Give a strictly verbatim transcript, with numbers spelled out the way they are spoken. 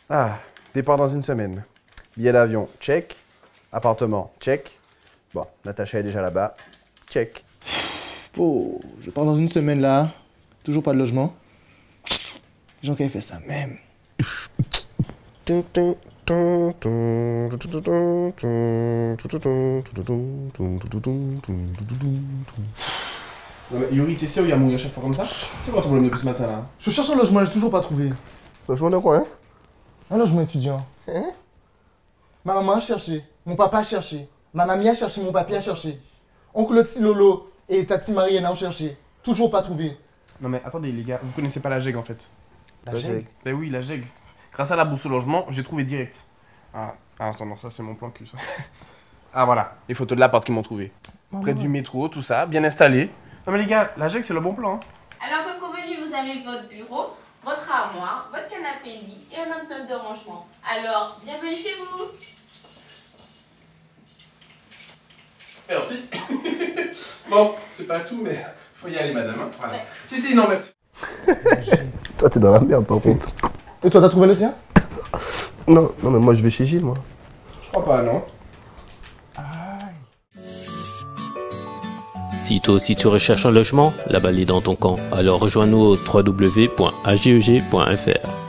Ah, départ dans une semaine. Billet d'avion, check. Appartement, check. Bon, Natacha est déjà là-bas. Check. Oh, je pars dans une semaine là. Toujours pas de logement. Les gens qui avaient fait ça même. Non mais Yuri, t'es sûr il y a mouillé à chaque fois comme ça? C'est quoi ton problème depuis ce matin là? Je cherche un logement, j'ai toujours pas trouvé. Logement de quoi, hein? Un logement étudiant. Hein? Ma maman a cherché, mon papa a cherché, ma mamie a cherché, mon papi a cherché. Oncle Ti Lolo et Tati Mariana ont cherché. Toujours pas trouvé. Non mais attendez les gars, vous connaissez pas la G E G en fait? La G E G. Ben oui, la G E G. Grâce à la bourse au logement, j'ai trouvé direct. Ah, ah attends, non, ça c'est mon plan cul ça. Ah voilà, les photos de l'appart qu'ils m'ont trouvé. Près du métro, tout ça, bien installé. Non mais les gars, la G E G c'est le bon plan. Hein. Alors comme convenu, vous avez votre bureau, votre armoire, votre canapé lit et un autre meuble de rangement. Alors, bienvenue chez vous. Merci. Bon, c'est pas tout, mais faut y aller madame. Hein. Voilà. Ouais. Si, si, non mais... Toi t'es dans la merde par contre. Et toi t'as trouvé le tien? Non, non mais moi je vais chez Gilles moi. Je crois pas, non. Si toi aussi tu recherches un logement, la balle est dans ton camp. Alors rejoins-nous au w w w point a g e g point f r.